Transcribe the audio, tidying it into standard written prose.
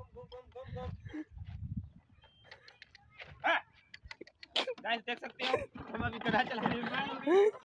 Guys देख सकते हो हम अभी गधा चला रहे हैं।